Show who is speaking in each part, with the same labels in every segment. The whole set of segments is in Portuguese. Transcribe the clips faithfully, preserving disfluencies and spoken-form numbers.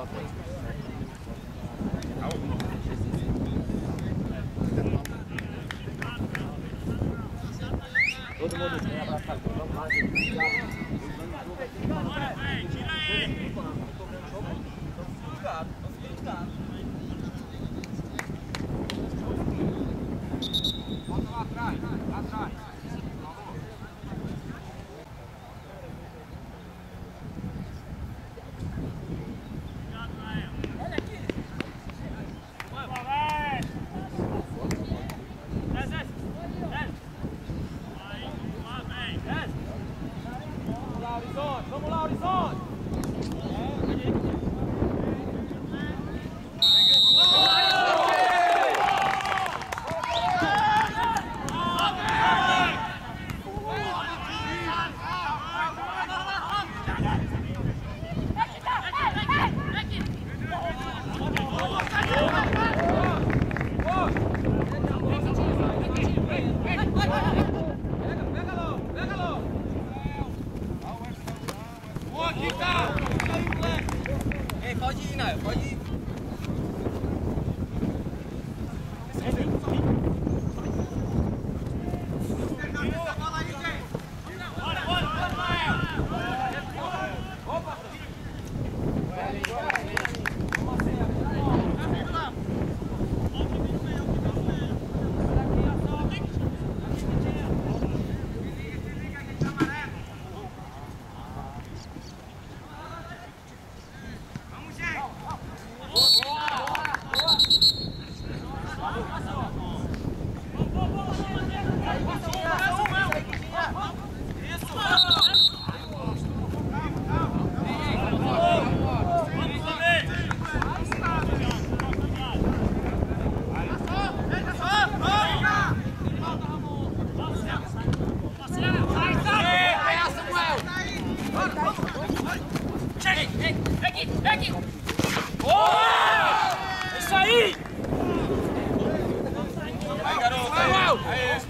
Speaker 1: Todo mundo vem abraçar, vamos lá, gente. Bora, vem, tira aí! Bota lá atrás, lá atrás. Vamos lá, Horizonte! Ei, pode ir, Nael, pode ir. Bora, bora, bora, Nael! Opa! Isso aí! Vai, garoto! Vai,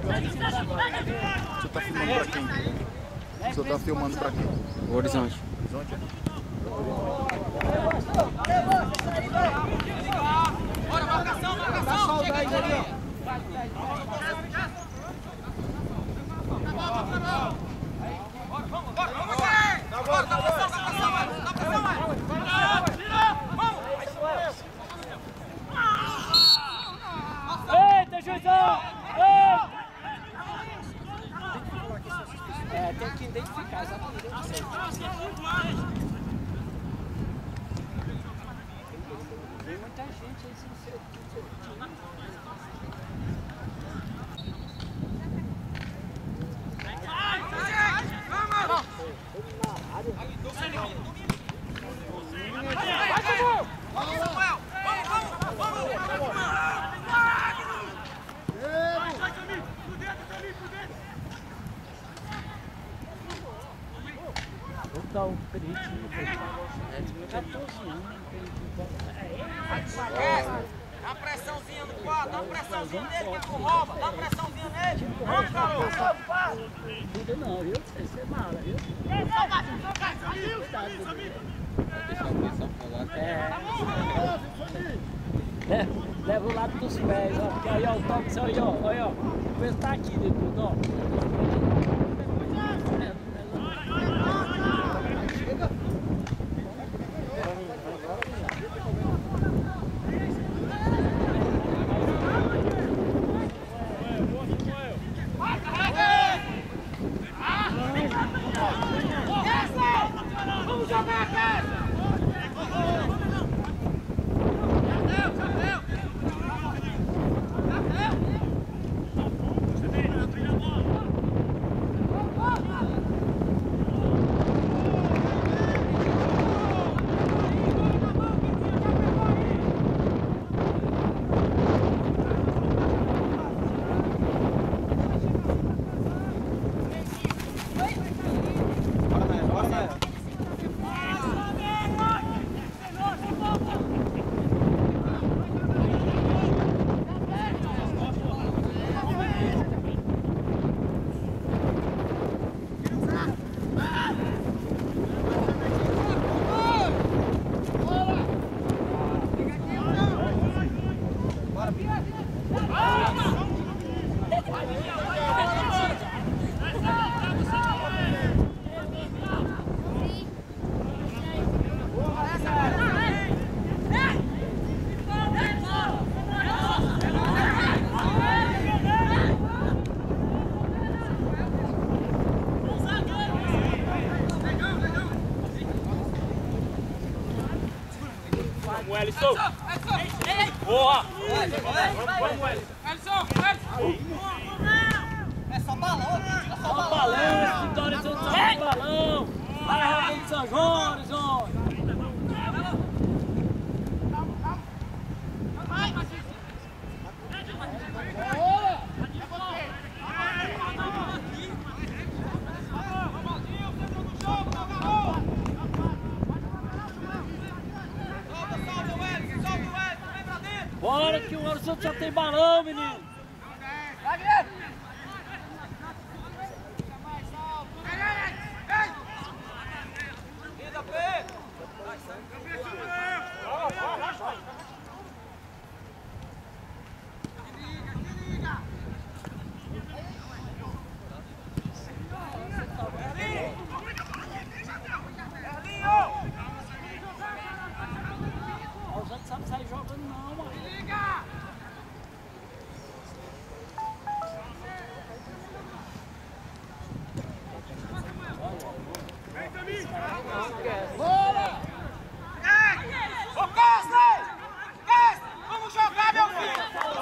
Speaker 2: Você tá filmando pra quem? Você tá filmando pra quem?
Speaker 3: O Horizonte.
Speaker 2: Horizonte?
Speaker 4: Bora, marcação, marcação! Chega aí, Daniel!
Speaker 1: Eita, juizão! Eita! É, tem que identificar exatamente onde você tem muita gente aí sem ser. Vou dar um peritinho pra ele. quatorze anos,
Speaker 4: Dá uma pressãozinha no quadro, dá uma pressãozinha nele que ele não rouba, dá uma pressãozinha nele. Vamos, garoto!
Speaker 1: Tudo não, viu? Você é mala, viu? É. Leva o lado dos pés, ó. Porque aí, ó, o toque, aí, ó. Aí, ó. O peso tá aqui depois, ó.
Speaker 4: Vamos jogar, cara!
Speaker 1: Ellison! Boa! Vamos,
Speaker 4: Ellison! É só balão, tira só
Speaker 1: Só
Speaker 4: balão!
Speaker 1: balão, Vitória Santos, só balão! Vai, Raul de São João, Horizonte! Bora que o Horizonte já tem balão, menino!
Speaker 4: Vai, Guilherme! Vida, Pedro!
Speaker 1: O Horizonte sabe sair jogando não, mano.
Speaker 4: Bora! Ô, Wesley! Wesley! Vamos jogar, meu filho!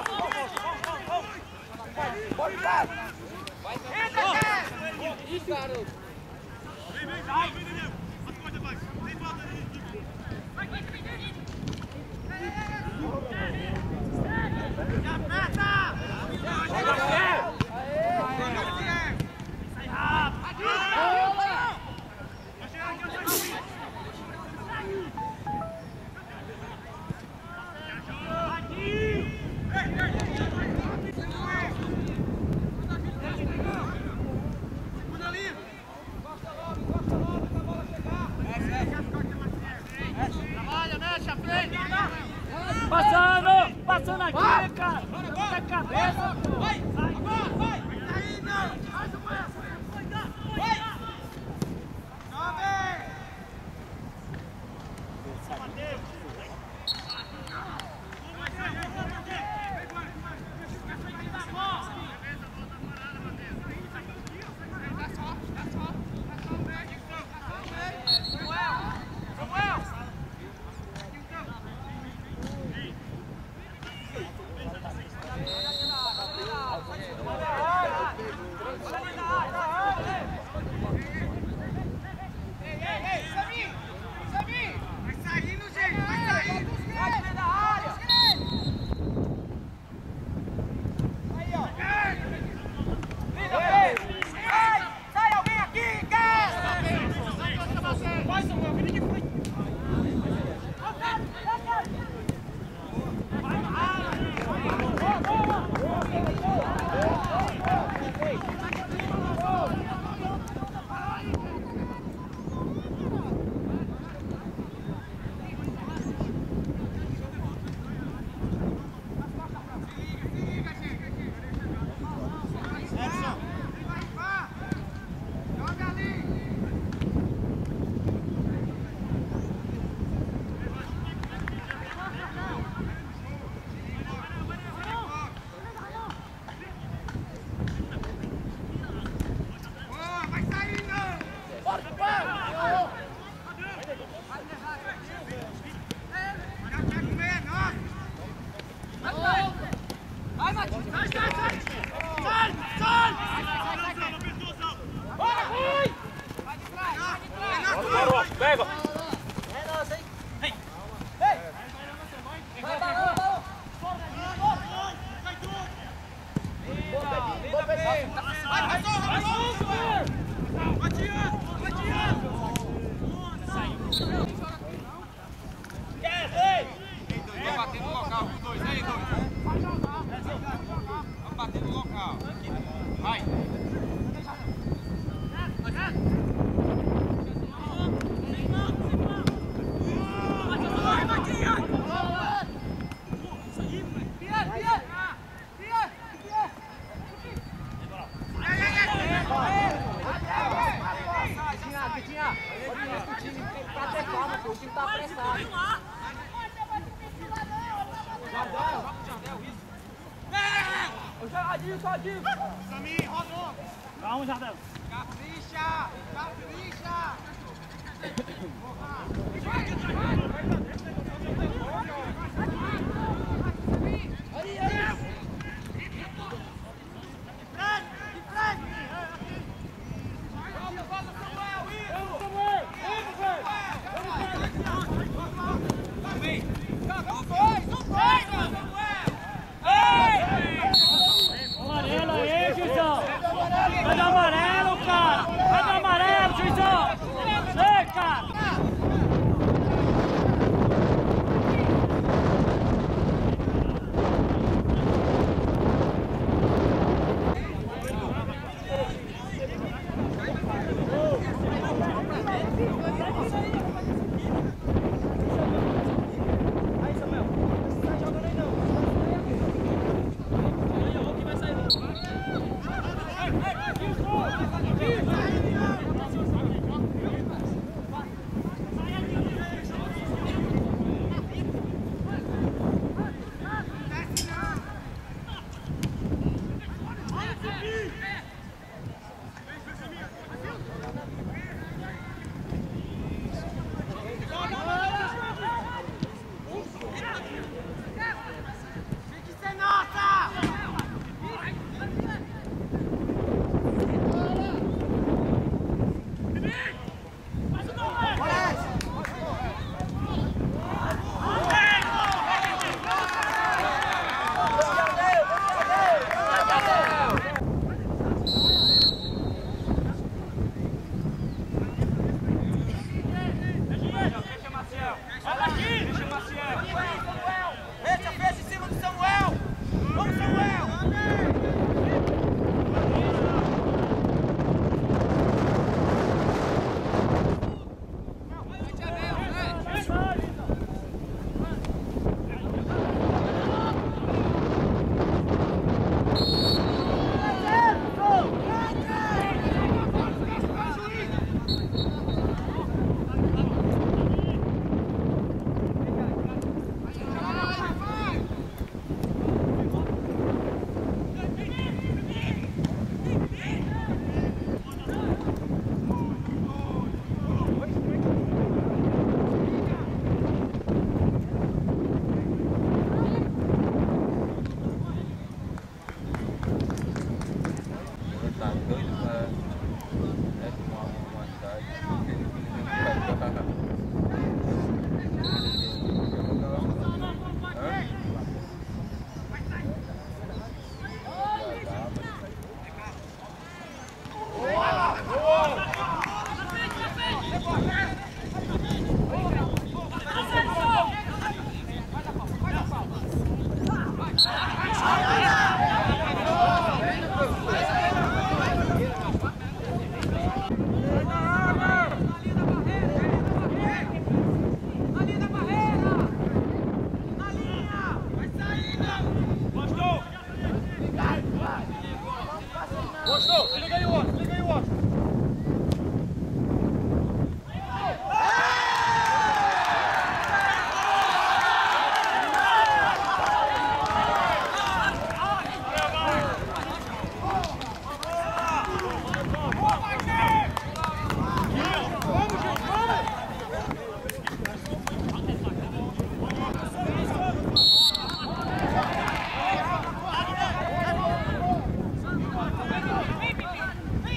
Speaker 4: Bora, vai! Entra, cara!
Speaker 1: Ih, garoto!
Speaker 5: Vem, vem, vem, vem, vem! As costas, vai! Sem falta ali! Já aperta! Sai rápido! Vai chegar aqui, vai chegar aqui! Aqui!
Speaker 1: Eva!
Speaker 4: É nossa, hein? Ei! Ei! Vai, balão, balão! Vai, vai, vai, Tiago! Vai, Tiago!
Speaker 5: Vai bater no local, os dois, aí, dois. Vai bater no local. Vai.
Speaker 1: Calma, Jardel.
Speaker 4: Capricha! Capricha!
Speaker 1: Amarelo aí, Juizão! Vai do amarelo, cara! Vai do amarelo, Juizão! Ei, cara!
Speaker 4: Fecha, fecha em cima do Samuel! Vamos, Samuel!
Speaker 2: Tá doido pra... É, tomar uma
Speaker 1: Gostou? Se liga aí o outro, se liga aí o outro.
Speaker 4: Vem,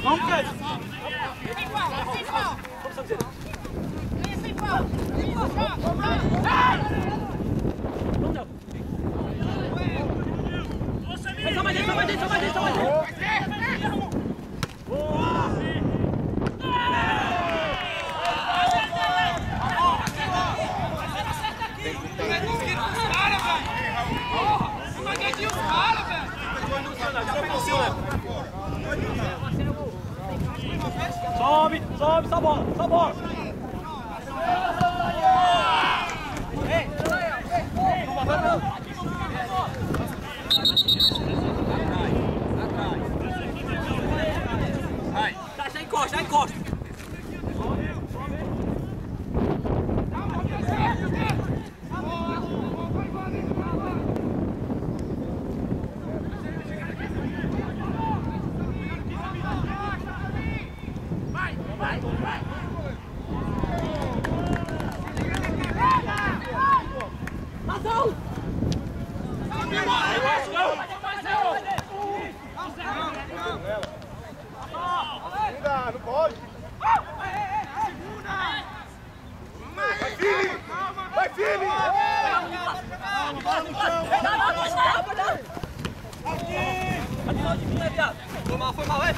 Speaker 1: Vamos, Pedro. Só mais dentro, só mais dentro, só mais dentro, só mais dentro. Sobe, sobe, só bola, só bola. Vai, já encosta, já encosta.
Speaker 2: Não pode. Vai, Fili! Vai, Fili!
Speaker 1: Foi mal, foi mal, vai!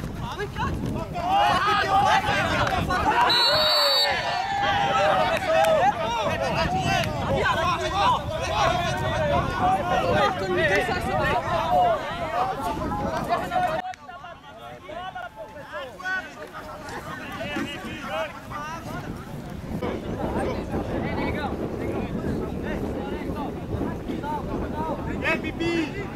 Speaker 2: É, Bibi!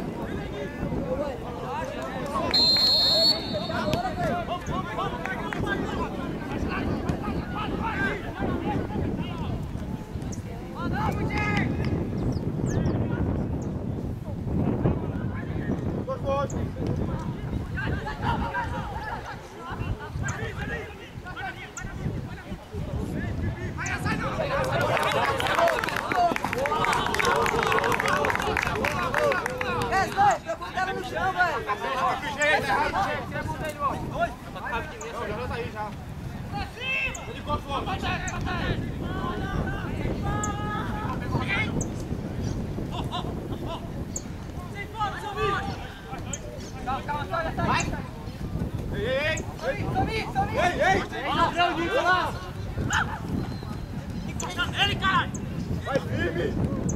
Speaker 1: Ele, caralho!
Speaker 2: Vai, firme!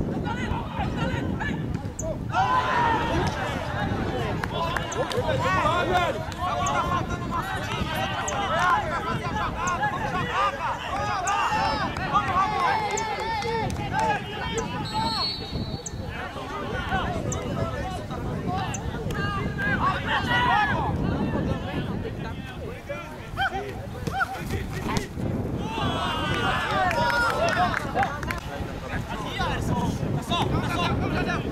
Speaker 2: Vai, velho!
Speaker 4: Agora tá faltando uma coisinha. Vamos jogar, vamos jogar, cara! Vamos jogar! Vamos, Ramon!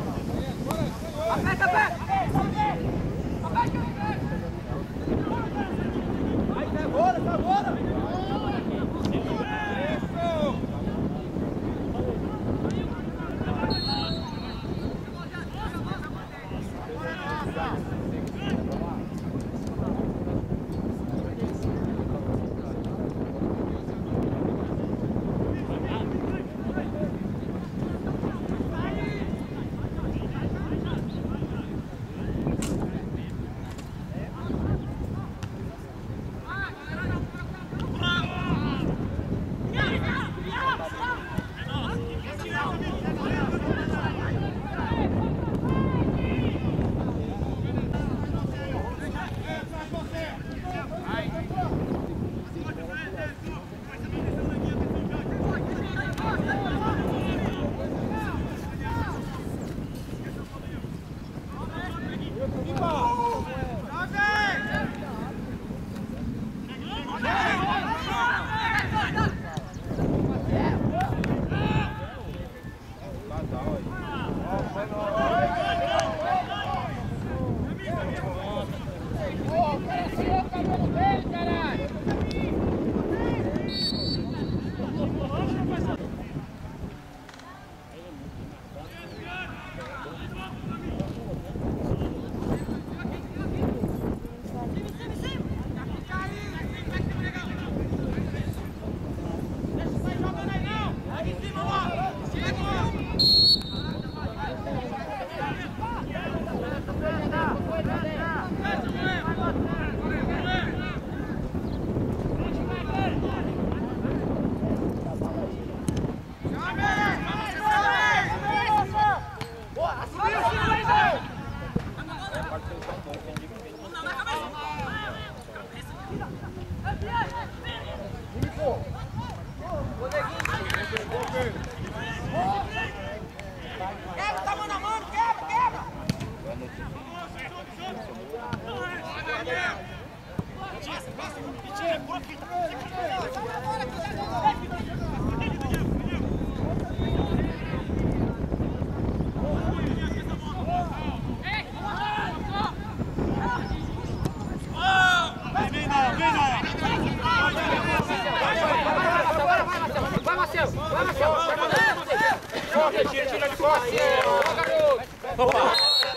Speaker 1: Aperta, aperta! Aperta!
Speaker 4: Quebra, tá mano a mano, quebra, quebra!
Speaker 3: Vai, Marcelo! Vai, Marcelo! Tira, tira de costas! Garoto!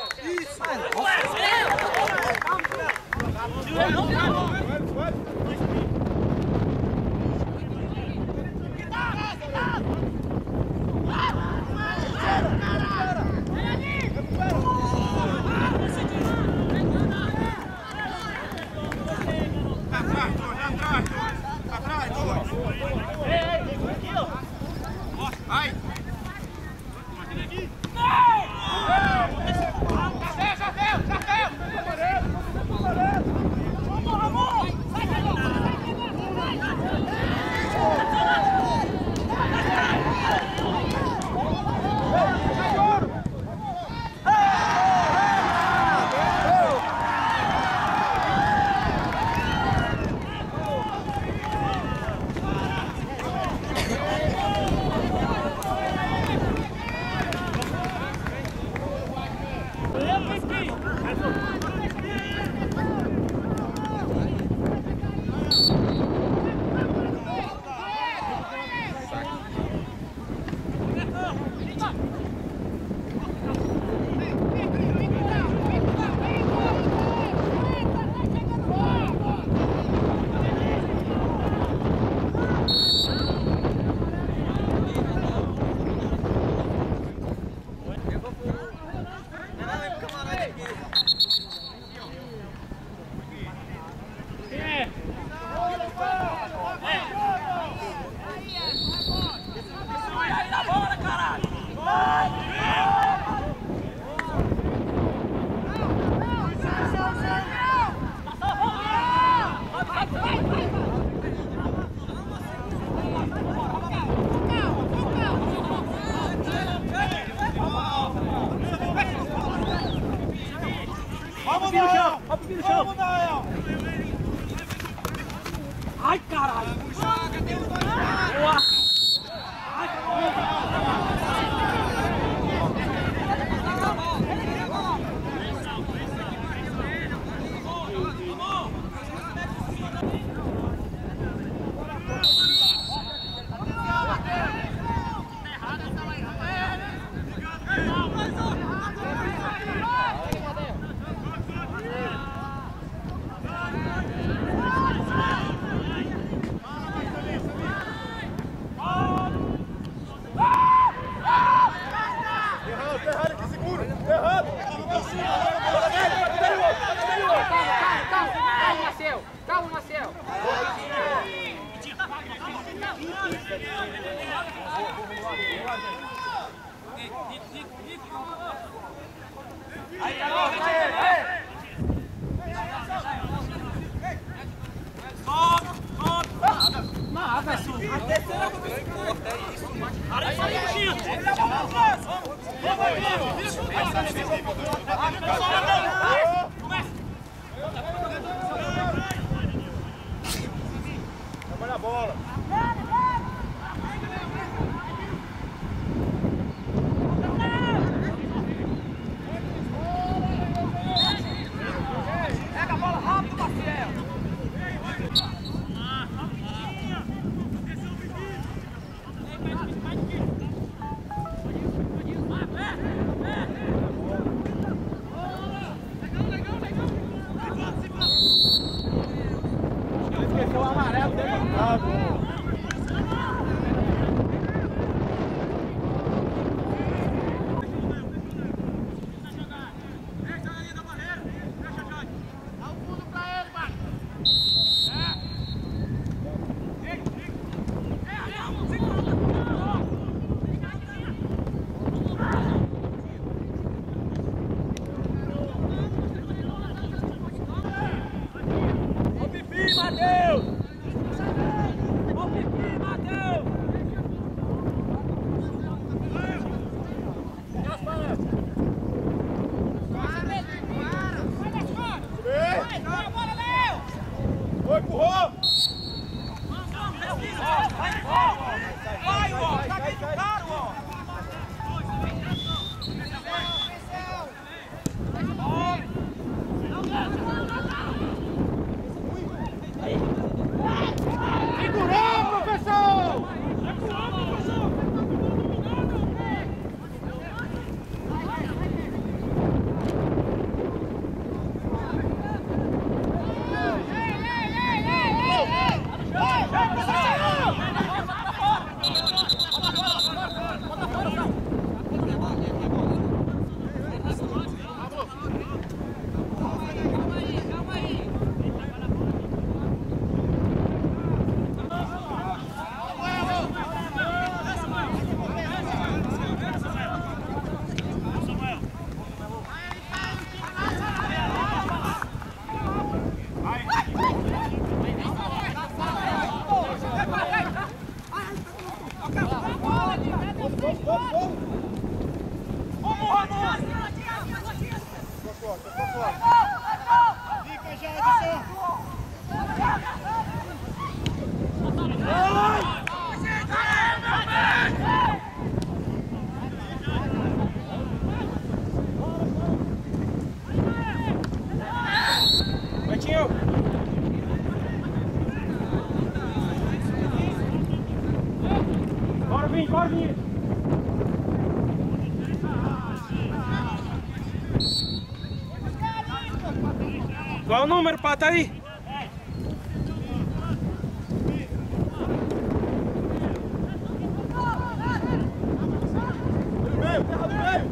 Speaker 5: Vai!
Speaker 1: Ai, caralho! Boa!
Speaker 3: Calma, Marcel!
Speaker 1: Aí, garoto, aí, aí! Sobe, sobe! Nada, Su! A terceira é isso! Para de sair, Chico!
Speaker 5: Trabalha a bola.
Speaker 4: Pega a bola rápido, Marcelo!
Speaker 5: Esqueceu o amarelo dele no campo.
Speaker 1: Matheus! Ó o
Speaker 3: Foi, empurrou!
Speaker 4: Vai, ó! Tá aqui do cara, ó!
Speaker 3: Segurou, professor! Bora vir, bora vir! Qual é o número, Pata, aí? Do meio, terra do meio!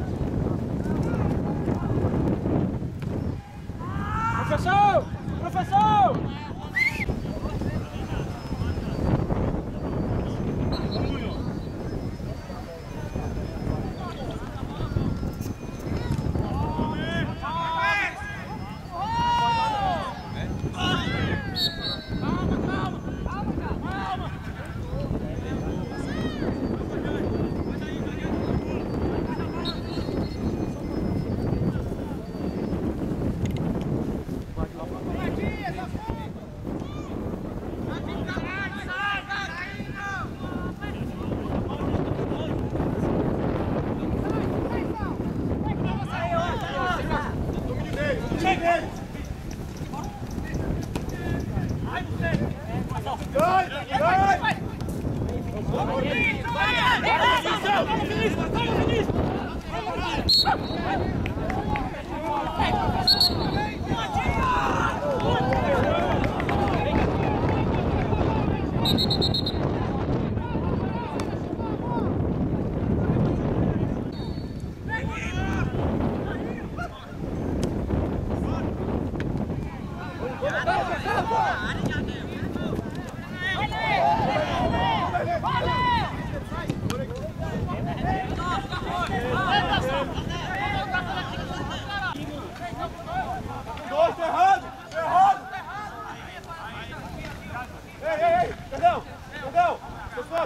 Speaker 3: Professor! Professor! Dois, errado! Errado! Ei, ei, ei! Perdão! Perdão! Pessoal!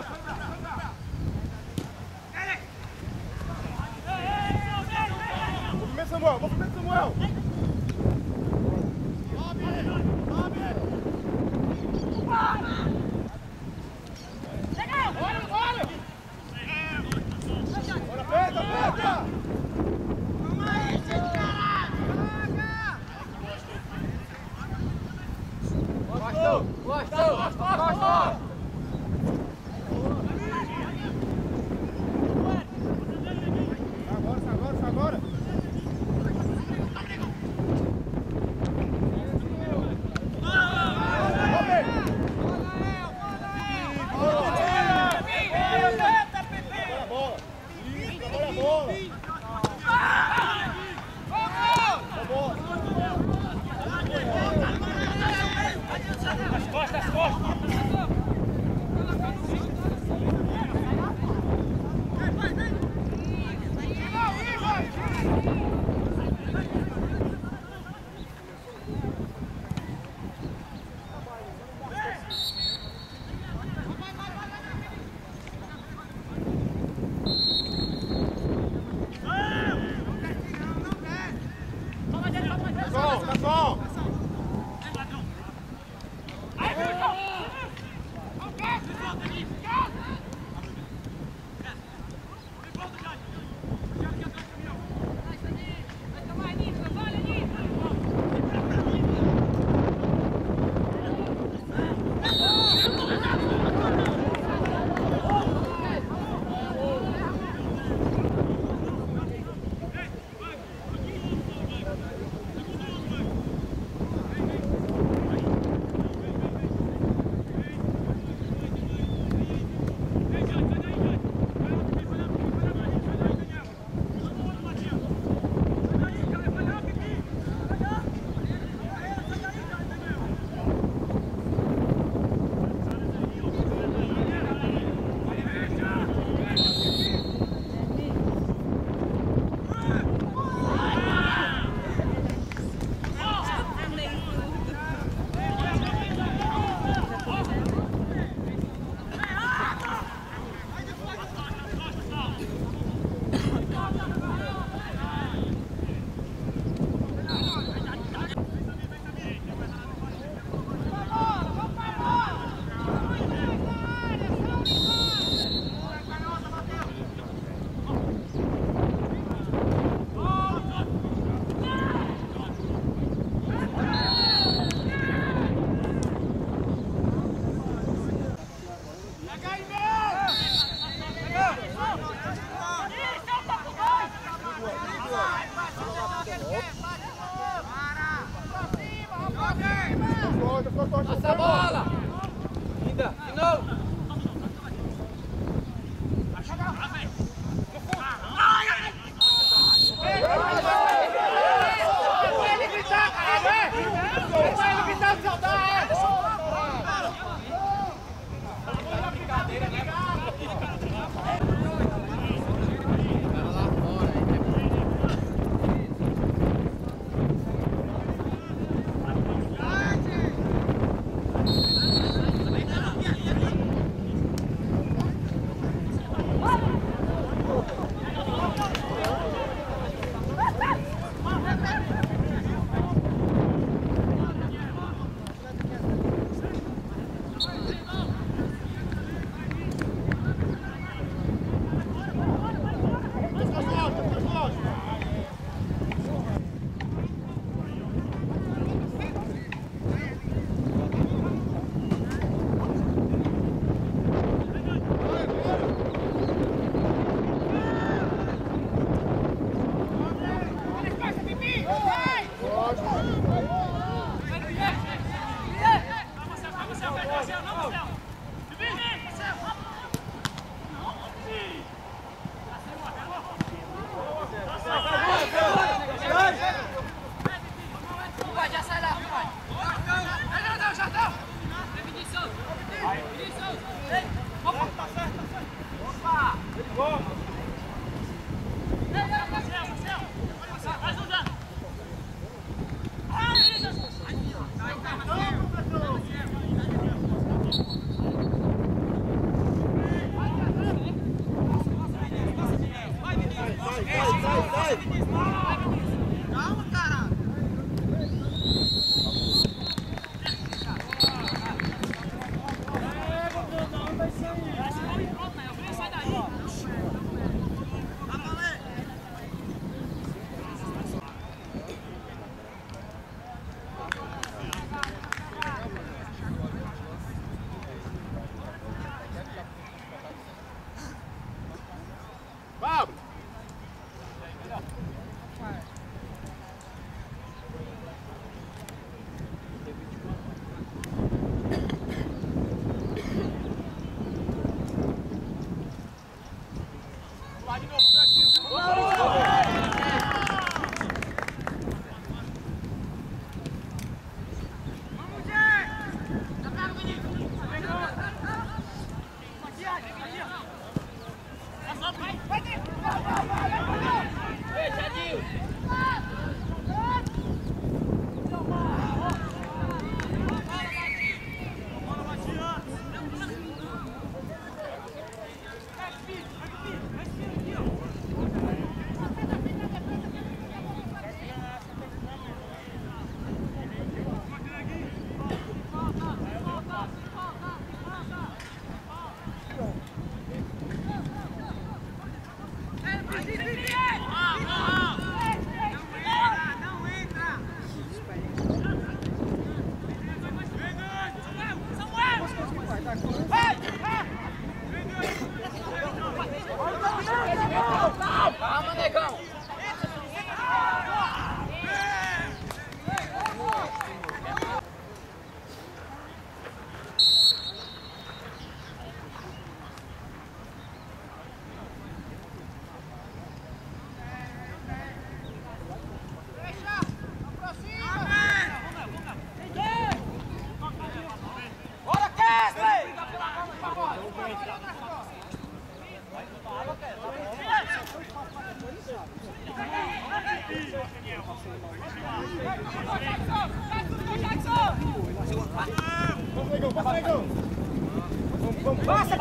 Speaker 3: Movimento Samuel! Movimento Samuel! Aperta, aperta! Gostou! Gostou! Gostou! Agora, agora, agora! As costas, as costas!
Speaker 4: Vai, já sai lá, vai. Jardão, Jardão. Definição. Definição. Opa, tá certo, tá certo. Opa. Bom. Marcelo, Marcelo. Vai, Suzano. Ai, isso. Calma, cara. Sai daí.
Speaker 3: Pablo! Vai de novo, calma, negão! Bora, Kesley! Passa,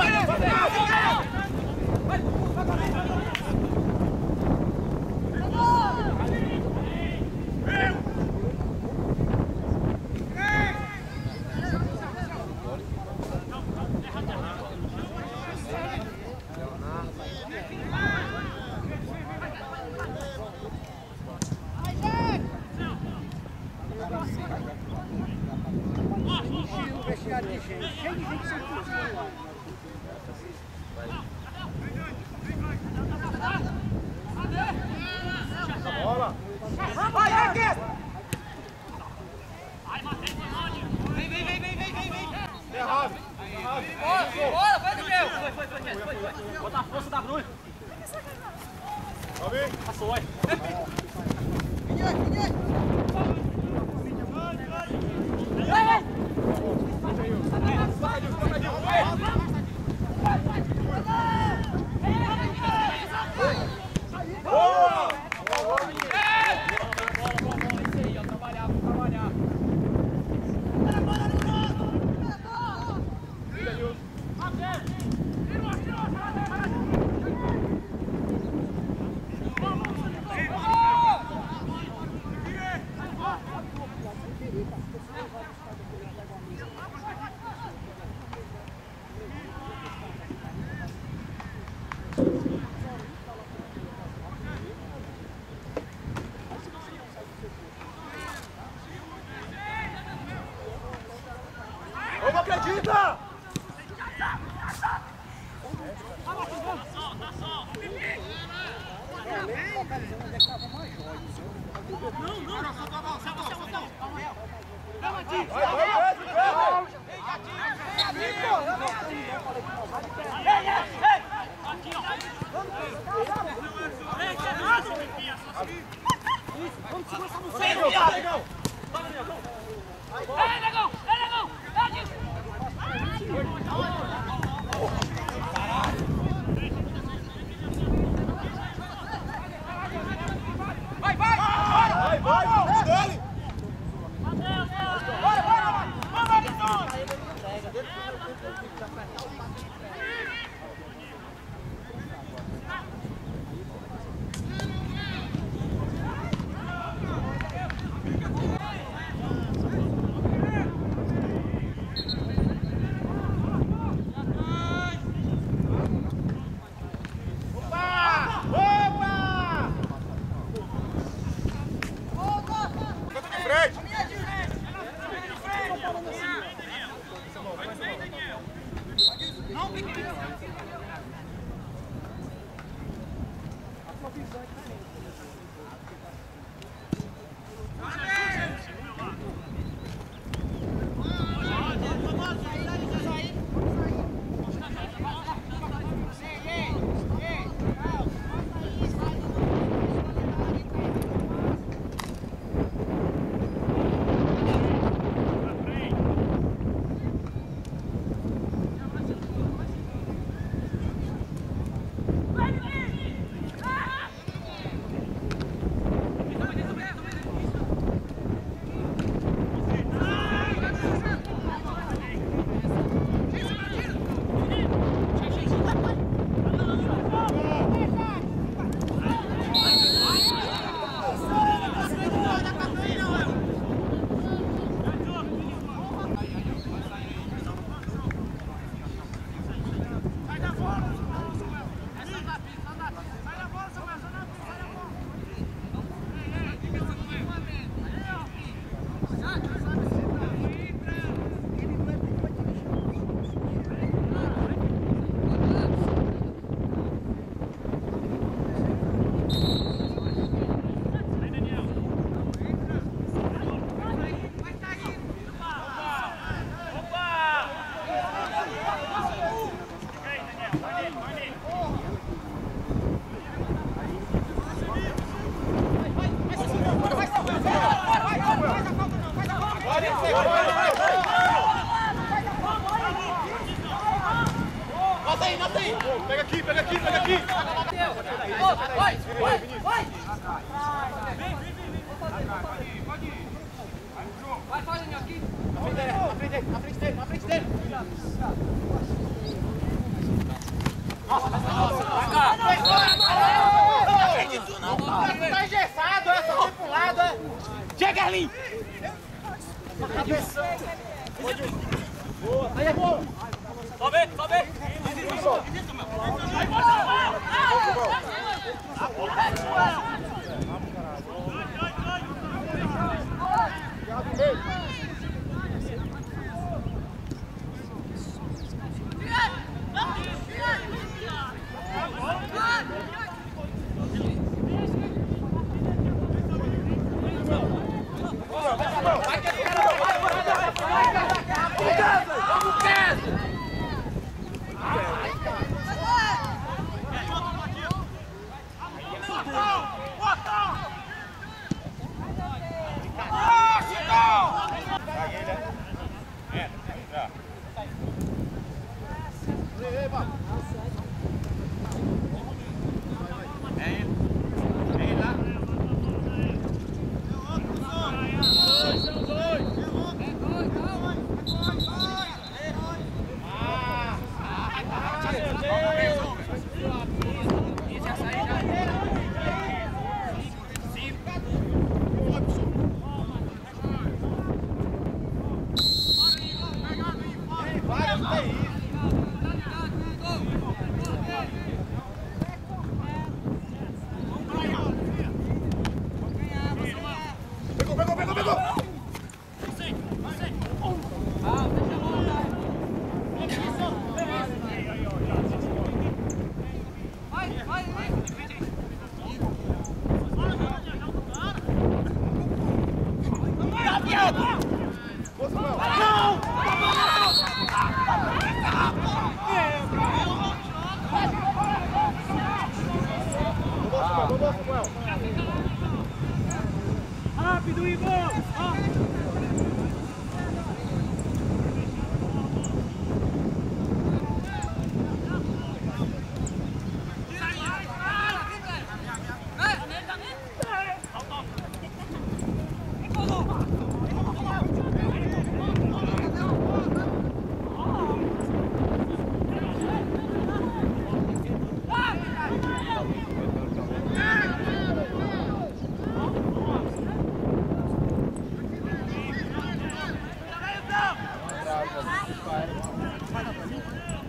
Speaker 3: cheio de gente sem função. Bola!
Speaker 4: Vai, Arque!
Speaker 3: Vem, vem, vem, vem, vem, vem, vem! Errado! Errado!
Speaker 4: Bora, bora, vai do meu!
Speaker 1: Foi, foi, foi, foi, foi. Bota a força da Bruna.
Speaker 3: Sobe!
Speaker 1: Passou, vai.
Speaker 3: Vamos, acredita!
Speaker 5: Não, não, solta a bola, solta a bola, solta a bola.
Speaker 3: Vai, vai, vai! Vai, vai! Vai, vai! Dele! Bora, bora! Vamos, Alisson!
Speaker 2: Pega aqui, pega aqui, pega aqui!
Speaker 3: Vai, vai, vai! Vai, vai, Daniel, aqui! Na frente dele, na frente dele, na frente dele, na frente dele! Nossa, nossa, vai cá! Não acredito disso não, cara! Tá engessado, é só ir pro lado, é! Chega, Erlin! Aí é bom!
Speaker 1: Sobe, sobe! Vai,
Speaker 3: Não!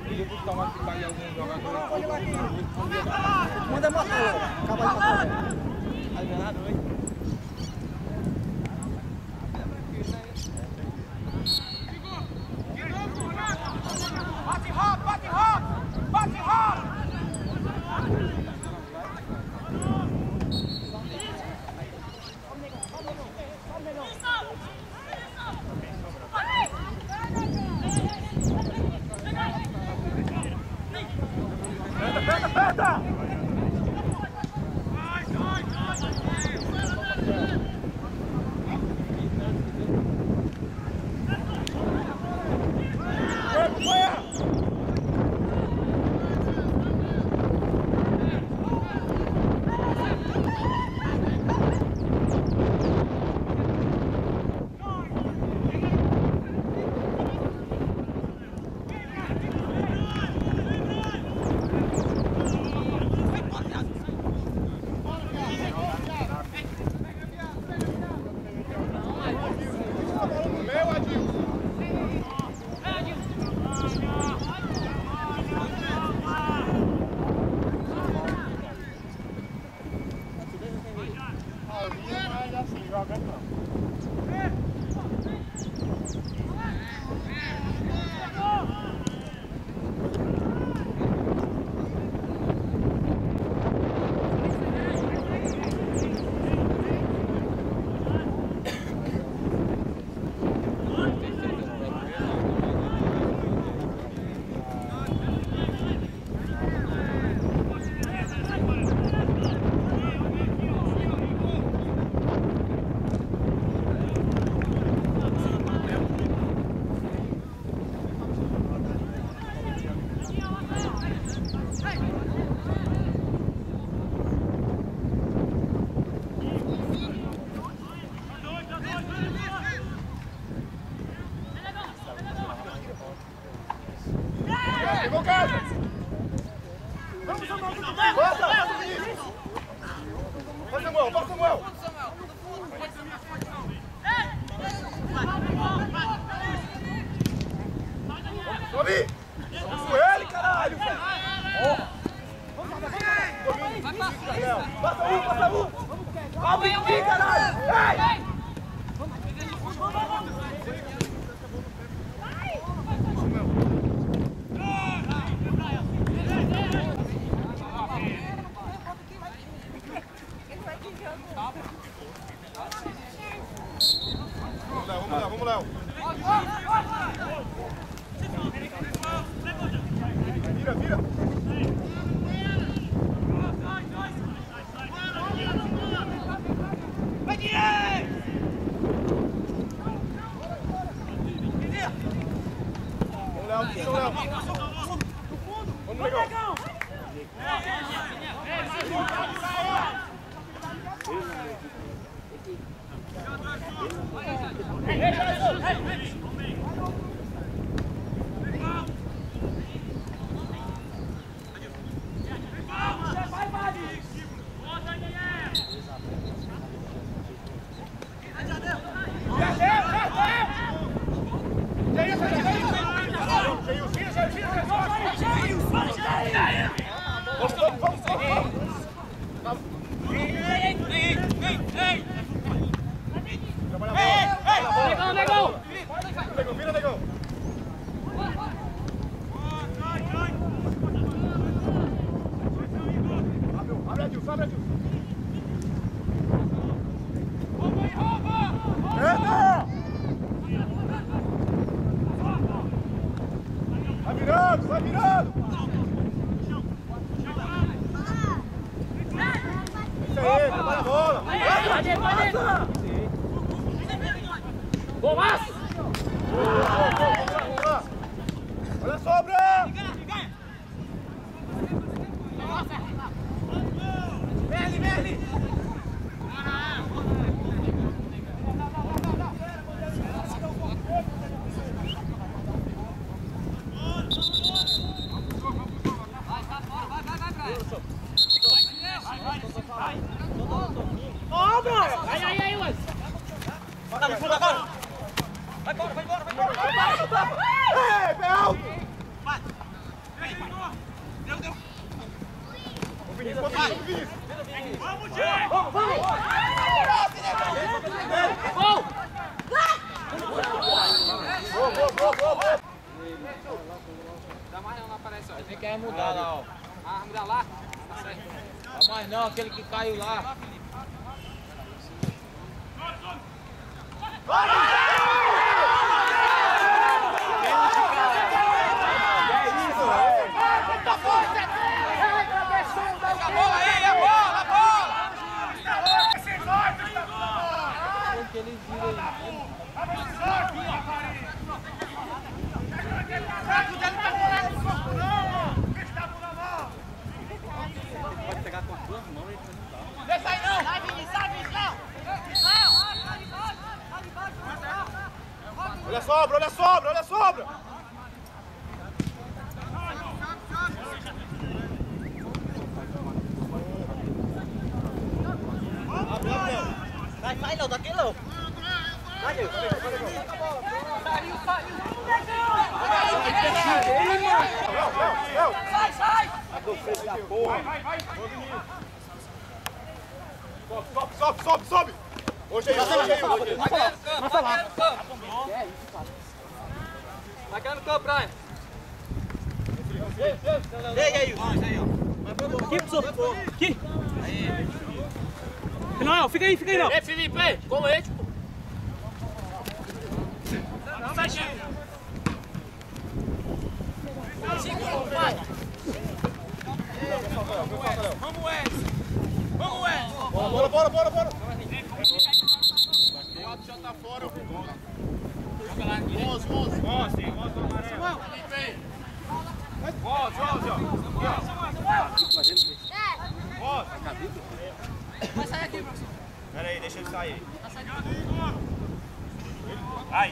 Speaker 3: E depois toma que vai algum jogador. Pode jogar aqui.
Speaker 6: Manda matar, acaba de matar. Aí ganhar dois.
Speaker 3: Bate rápido, bate rápido, bate rápido. Aperta, aperta! Vai, vai, vai, vai, vai, vai, vai, vai, vai, vai, vai,
Speaker 4: Dá mais não, não aparece, ó.
Speaker 3: Tem que mudar lá, ó.
Speaker 4: Ah, mudar lá? Tá certo.
Speaker 3: Dá mais não, aquele que caiu lá. Ele vira pode pegar com as duas mãos e não dá. Deixa aí não! Sai, Vini, sai, Vini, não! Olha a sobra, olha a sobra, olha a sobra! Vai, vai, não, daquele não! Vai, Deus! Saiu, saiu! Sai, sai! Vai, vai, vai! Sobe, sobe, sobe, sobe! Hoje é isso, hoje é isso!
Speaker 4: Vai cair no campo! Vai cair no campo, Brian!
Speaker 3: Pega aí, aí, ó!
Speaker 1: Aqui, professor! Aqui! Não, fica aí, fica aí, não!
Speaker 4: Ei, Felipe, como é?
Speaker 1: Não vai cheio!
Speaker 4: Vamos, Wes! Vamos, Wes!
Speaker 3: Bora, bora, bora, bora!
Speaker 2: O já tá fora.
Speaker 4: Joga lá,
Speaker 2: onze, onze.
Speaker 5: Mostre, mostre o amarelo.
Speaker 2: Onze, onze, ó.
Speaker 4: vai sair aqui, professor.
Speaker 2: Pera aí, deixa ele sair. Vai.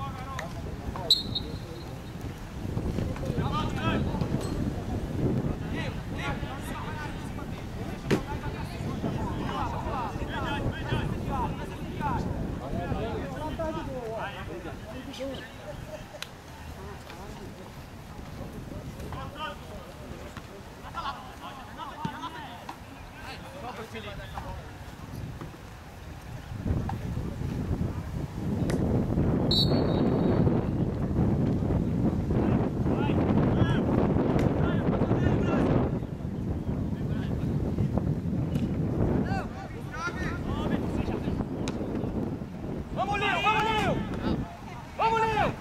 Speaker 1: Vamos, Leo! Vamos, Leo! Vamos, Leo!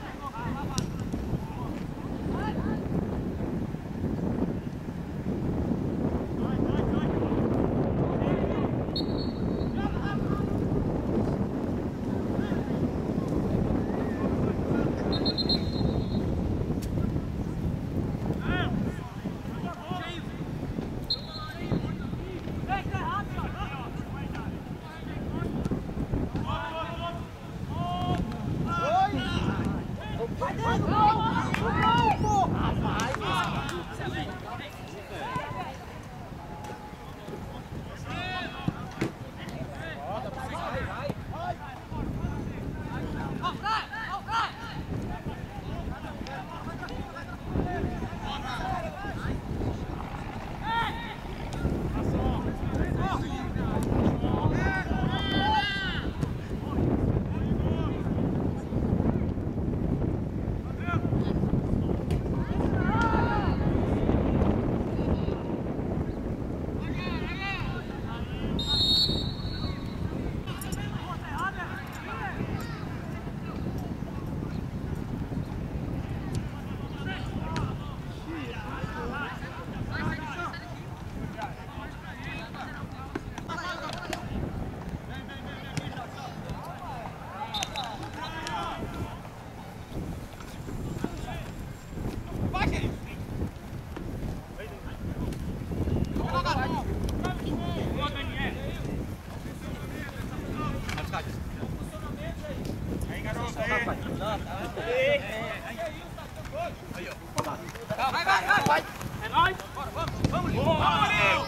Speaker 4: Vai, vai, vai! vai.
Speaker 1: É nóis!
Speaker 4: Bora, vamos! Vamos, Leo!
Speaker 1: Boa.
Speaker 4: Vamos, Leo!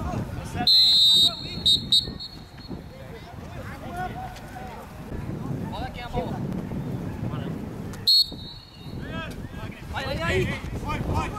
Speaker 4: Olha aqui a bola! Vai, vai, aí!
Speaker 2: Vai, vai.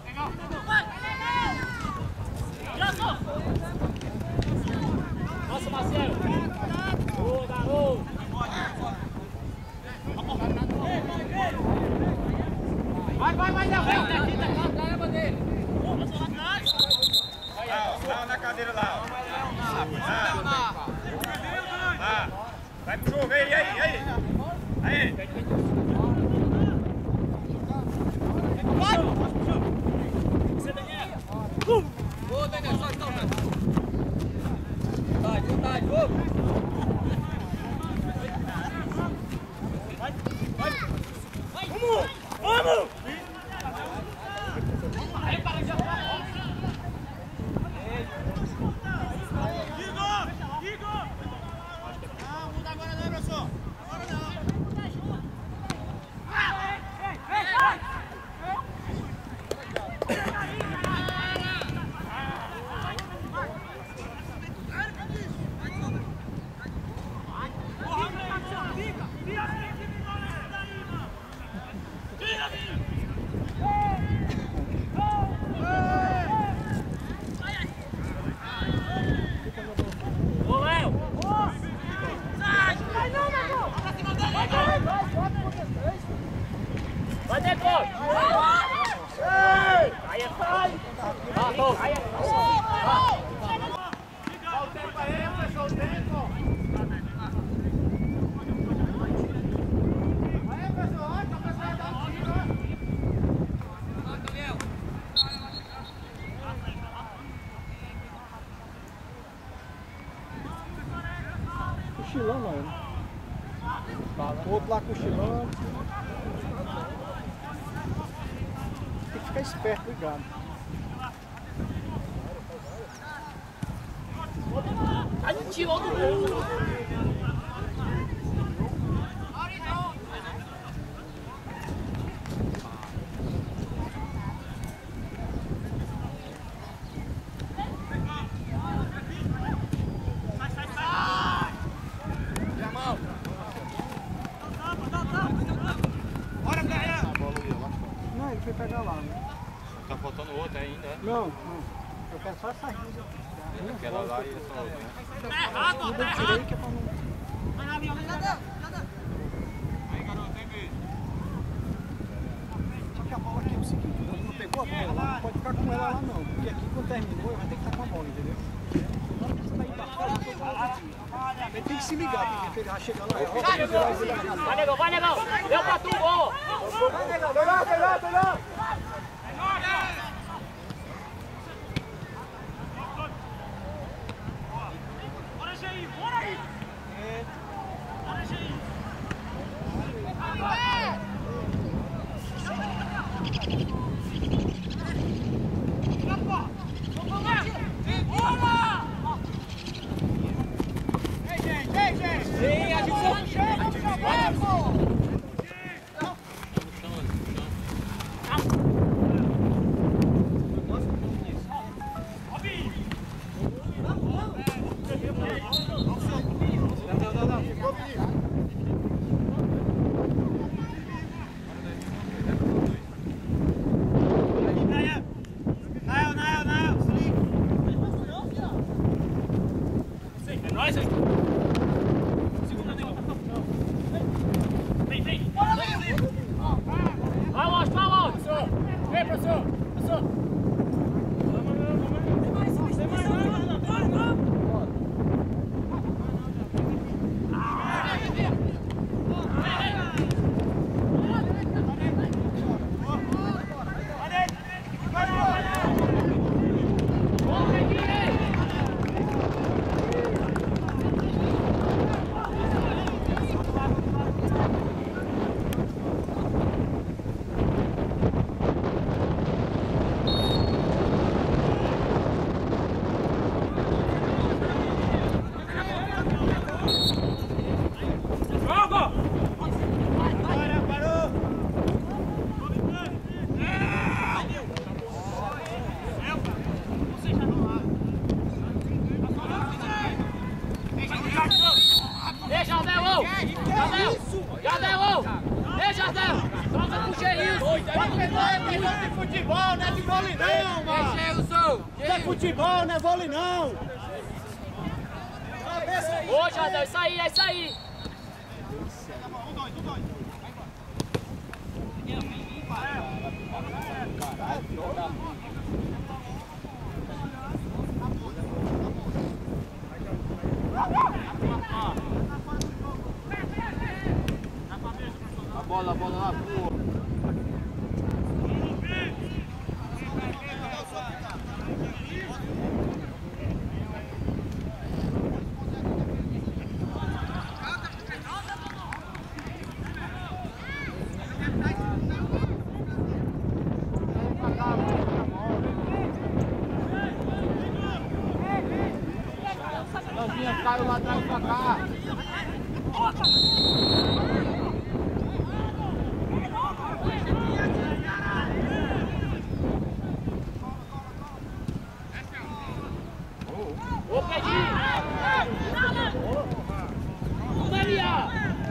Speaker 1: Nossa, Marcelo! Boa, garoto!
Speaker 3: Vai, vai, vai, Léo!
Speaker 4: Vem daqui, tá com a caramba dele.
Speaker 5: Lá na cadeira lá. Lá. Vai pro jogo, aí, aí, aí. Aí.
Speaker 4: Ô, Daniel, só então, velho. Vai, vontade, vamos.
Speaker 1: Vamos! Vamos! Ô, Léo! Vai depois! Aí é sai! Matou! Aí é sai!
Speaker 3: Dá o tempo aí, pessoal, o tempo! Aí, pessoal, olha, tá pessoal dando tiro,
Speaker 4: Vai, Daniel.
Speaker 6: Cochilando, olha. O outro lá cochilando. Tem que ficar esperto, ligado.
Speaker 1: A gente tirou do mundo!
Speaker 6: Não, ele foi pegar lá, né?
Speaker 5: Tá faltando outro ainda, né?
Speaker 6: Não, não. Eu quero só essa risa.
Speaker 5: Aquela lá e essa outra, né?
Speaker 6: Tudo eu tirei que é pra não... Só que a bola aqui é o seguinte, quando não pegou a bola lá, não pode ficar com ela lá não. Porque aqui quando terminou, vai ter que estar com a bola, entendeu? Na hora que você tá indo pra fora, eu tô falando aqui. Ele tem que se ligar, porque ele vai chegar lá.
Speaker 1: Vai, negão, vai, negão! Deu pra tu, boa!
Speaker 3: Vai, negão, melhor, melhor, melhor!
Speaker 5: Bora, Jair, bora aí! Bora, Jair!
Speaker 3: Ei, gente, ei, gente!
Speaker 1: Sim, a gente
Speaker 3: Chega, chega, chega!
Speaker 1: Calma.
Speaker 3: vôlei não, mano! Isso é futebol, não é vôlei não!
Speaker 1: Ô, Jadão, isso aí, é isso aí!
Speaker 3: A bola, a bola lá, boa! Caiu lá atrás pra cá.
Speaker 1: Ô, Pedrinho! Ô, Maria!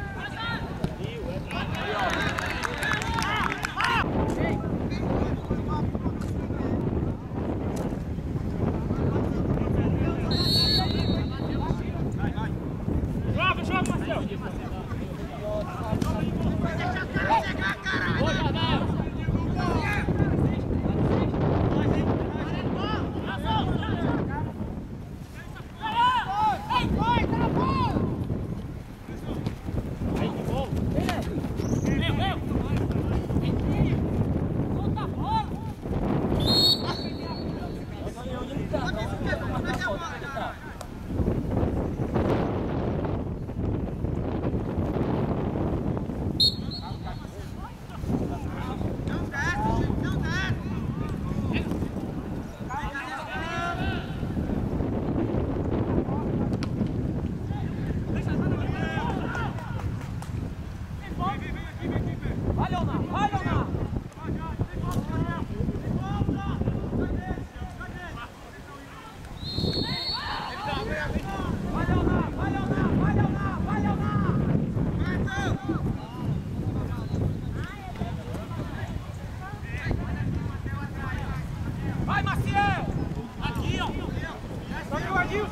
Speaker 4: Vai, Maciel! Aqui, ó! Tá meu Adilson!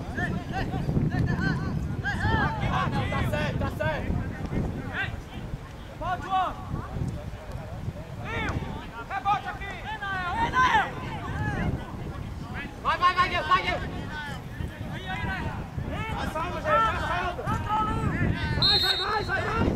Speaker 3: Tá certo, tá certo!
Speaker 4: Pode, João! Rio! Rebote aqui! Ei, Nael! Ei, Nael! Vai, vai, vai, Deus! Vai, Deus! Aí, aí, Nael! Vai, salva, gente! Vai, salva! Vai, vai, vai, vai, vai!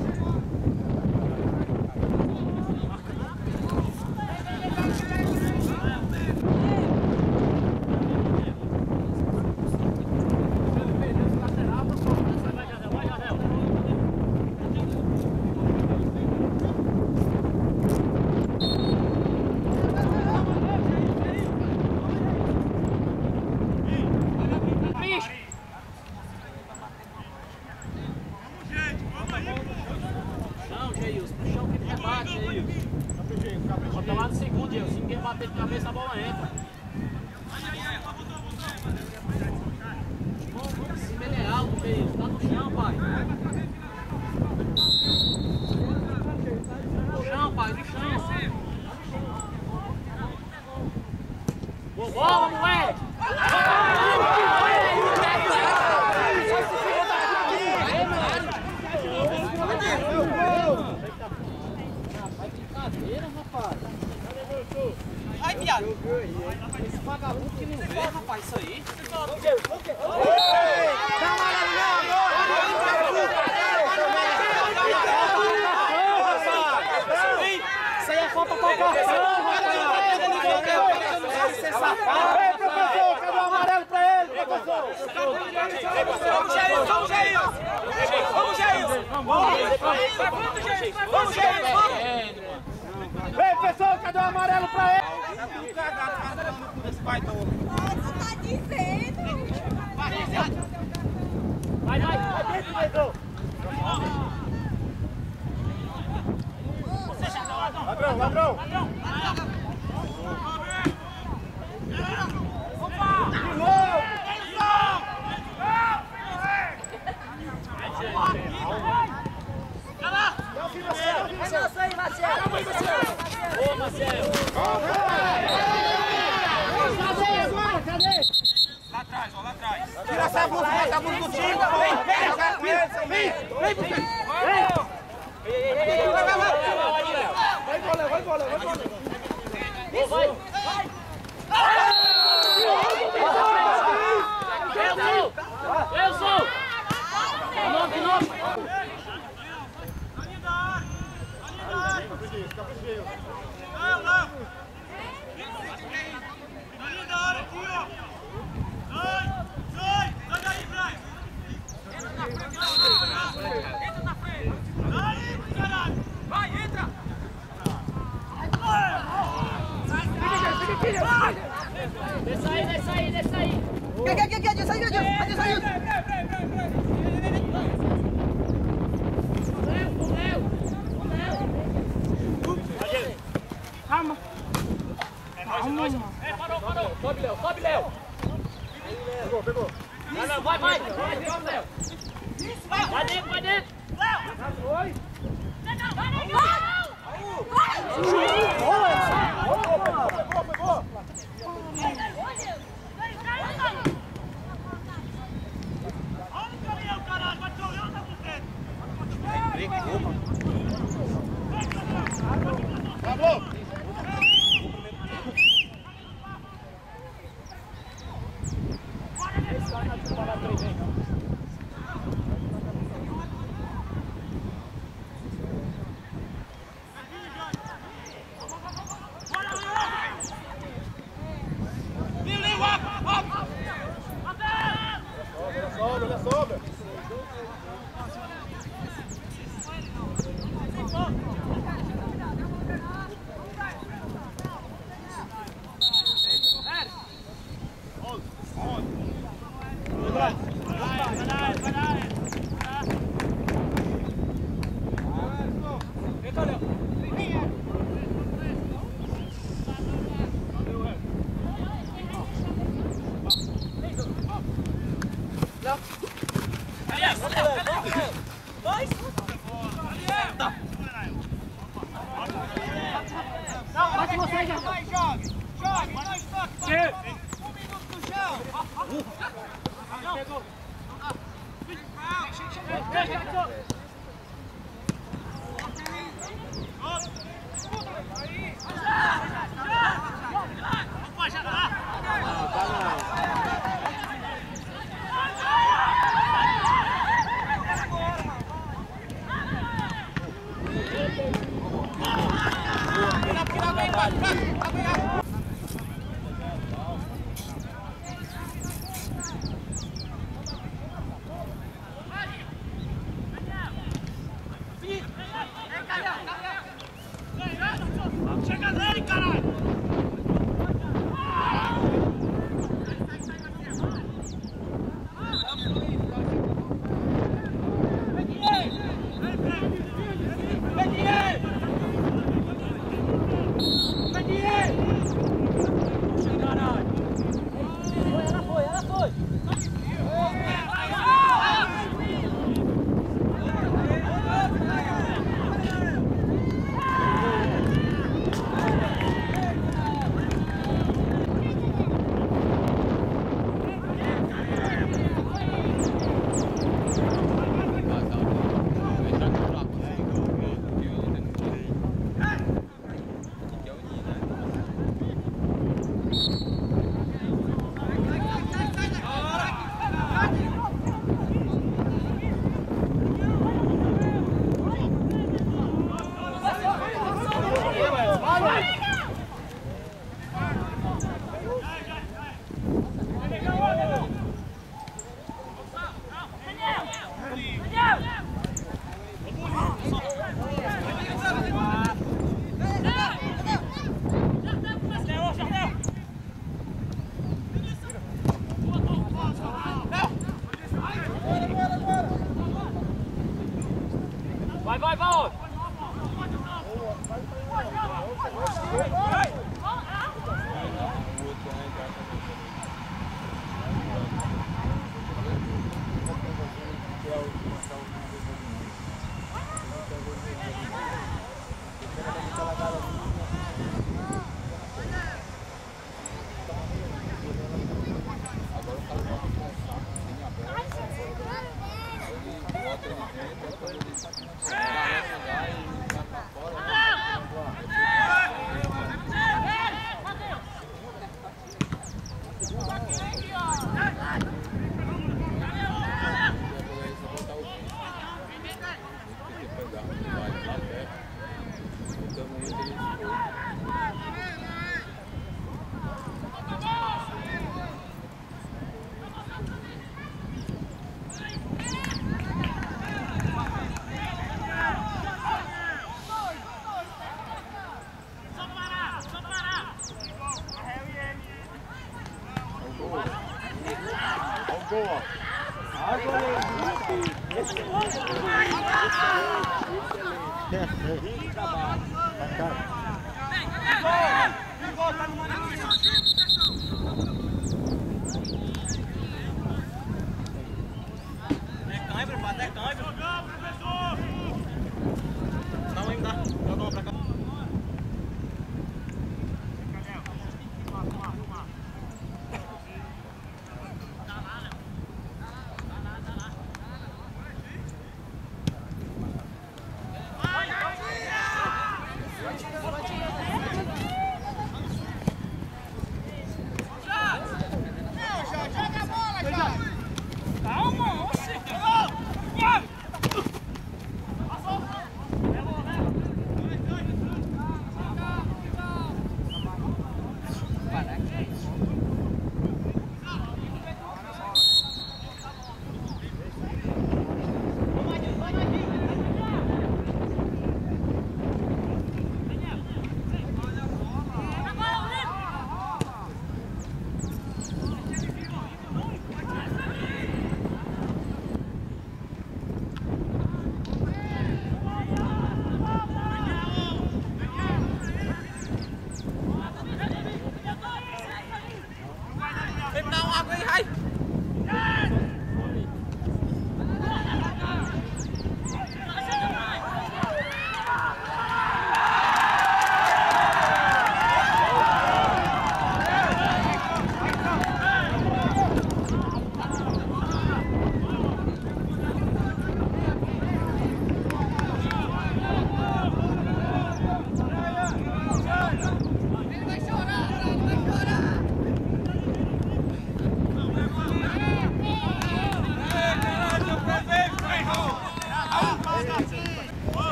Speaker 1: Bota lá no segundo, Diego. Se ninguém bater de cabeça, a bola entra. Esse meio é alto, Diego. Tá no chão, pai. No chão, pai. No chão. Boa bola, moleque!
Speaker 4: Vai, viado! Esse vagabundo que não vê, rapaz, isso aí.
Speaker 3: Isso aí é falta pra cartão, rapaz! Ei, professor, cadê o amarelo pra ele, professor?
Speaker 4: Vamos, Jair, vamos, Jair! Vamos, Jair! Vamos, Jair! Vamos, Jair! Vamos!
Speaker 3: Ei, professor, cadê o amarelo pra ele?
Speaker 5: Tá tudo cagado nesse pai todo.
Speaker 7: Nossa, tá dizendo!
Speaker 3: Vai, vai, vai dentro, professor! Ladrão, ladrão! De novo!
Speaker 7: É nosso aí, Marcelo!
Speaker 1: Ô, Marcelo!
Speaker 3: Passa a blusa, passa a blusa do time, pô! Vem, vem, vem!
Speaker 6: Vai, bola, vai, bola, vai, bola!
Speaker 1: Vai! Vai! Eu sou! Eu sou! Nove, nove!
Speaker 4: Vai, entra!
Speaker 1: Desce aí, desce aí, desce aí!
Speaker 3: Aqui, aqui, aqui, Adilson, Adilson, Adilson, Adilson!
Speaker 1: Calma! Calma! É, parou, parou! Sobe, Léo, sobe, Léo!
Speaker 6: Pegou, pegou.
Speaker 1: Não, não, vai, vai! Vai dentro, Léo! Vai dentro, vai dentro!
Speaker 6: Já foi. Pegou, pegou. Sobra, sobra.
Speaker 1: Bate você, já!
Speaker 4: Vai, jogue! Jogue! Dois toques! Um minuto no chão!
Speaker 1: Pegou!
Speaker 4: Chega nele, caralho!
Speaker 1: Ela foi, ela foi! Vai, vai, vai!
Speaker 6: Boa. Excelente trabalho.
Speaker 3: Não, ainda. Joga uma pra cá.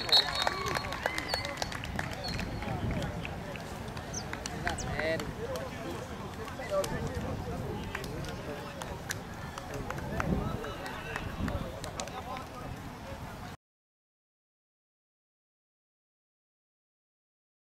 Speaker 3: Sério.